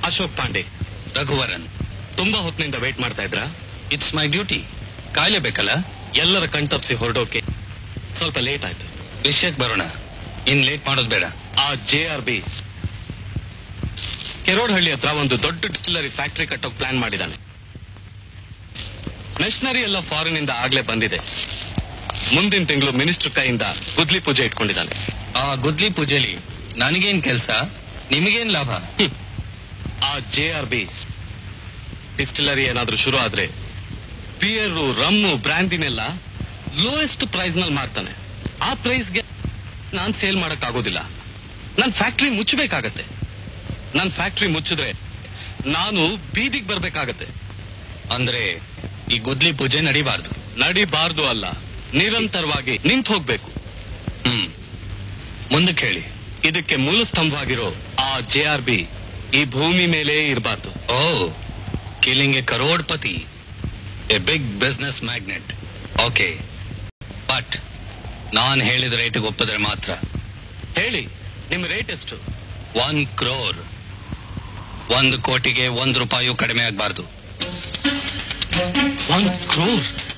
ಅಶೋಕ್ ಪಾಂಡೆ. ರಘುವರನ್. ತುಂಬಾ ಹೊತ್ತಿನಿಂದ ವೇಟ್ ಮಾಡ್ತಾ ಇದ್ರಾ? It's my duty. ಕಾಯ್ಲೇಬೇಕಲ್ಲ. ಎಲ್ಲರ ಕಣ್ತಪ್ಸಿ ಹೊರಡೋಕೆ ಸ್ವಲ್ಪ ಲೇಟ್ ಆಯ್ತು. ವಿಷಯಕ್ಕೆ ಬರೋಣ. ಇನ್ ಲೇಟ್ ಮಾಡೋದು ಬೇಡ. ಆ JRB ಕೆರೋಡ್ಹಳ್ಳಿ ಹತ್ರ ಒಂದು ದೊಡ್ಡ ಡಿಸ್ಟಿಲರಿ ಫ್ಯಾಕ್ಟರಿ ಕಟ್ಟೋಕ್ ಪ್ಲಾನ್ ಮಾಡಿದ್ದಾನೆ. ಮೆಷನರಿ ಎಲ್ಲ ಫಾರಿನ್ ಇಂದ ಆಗ್ಲೇ ಬಂದಿದೆ. ಮುಂದಿನ ತಿಂಗಳು ಮಿನಿಸ್ಟರ್ ಕೈಯಿಂದ ಗುದ್ಲಿ ಪೂಜೆ ಇಟ್ಕೊಂಡಿದ್ದಾನೆ. ಆ ಗುದ್ಲಿ ಪೂಜೆಲಿ ನನಗೇನ್ ಕೆಲಸ, ನಿಮಗೇನ್ ಲಾಭ? ಆ JRB ಡಿಸ್ಟಿಲರಿ ಏನಾದ್ರೂ ಶುರು ಆದ್ರೆ ಬಿಯರು, ರಮ್ಮು, ಬ್ರ್ಯಾಂಡಿನೆಲ್ಲ ಲೋಯೆಸ್ಟ್ ಪ್ರೈಸ್ ನಲ್ಲಿ ಮಾರ್ತಾನೆ. ಆ ಪ್ರೈಸ್ಗೆ ನಾನ್ ಸೇಲ್ ಮಾಡಕ್ ಆಗೋದಿಲ್ಲ. ನನ್ ಫ್ಯಾಕ್ಟ್ರಿ ಮುಚ್ಚಬೇಕಾಗತ್ತೆ. ನನ್ ಫ್ಯಾಕ್ಟ್ರಿ ಮುಚ್ಚಿದ್ರೆ ನಾನು ಬೀದಿಗೆ ಬರ್ಬೇಕಾಗತ್ತೆ. ಅಂದ್ರೆ ಈ ಗುದ್ಲಿ ಪೂಜೆ ನಡಿಬಾರ್ದು. ನಡಿಬಾರ್ದು ಅಲ್ಲ, ನಿರಂತರವಾಗಿ ನಿಂತು ಹೋಗ್ಬೇಕು. ಮುಂದಕ್ಕೆ ಹೇಳಿ. ಇದಕ್ಕೆ ಮೂಲ ಸ್ತಂಭವಾಗಿರೋ ಆ JRB ಈ ಭೂಮಿ ಮೇಲೆ ಇರಬಾರ್ದು. Oh, killing a crorepati, a big business magnet. Okay, but ನಾನ್ ಹೇಳಿದ ರೇಟಿಗೆ ಒಪ್ಪಿದ್ರೆ ಮಾತ್ರ. ಹೇಳಿ, ನಿಮ್ ರೇಟ್ ಎಷ್ಟು? 1 crore. 1 ಕೋಟಿಗೆ 1 ರೂಪಾಯಿ ಕಡಿಮೆ ಆಗ್ಬಾರ್ದು. 1 crore?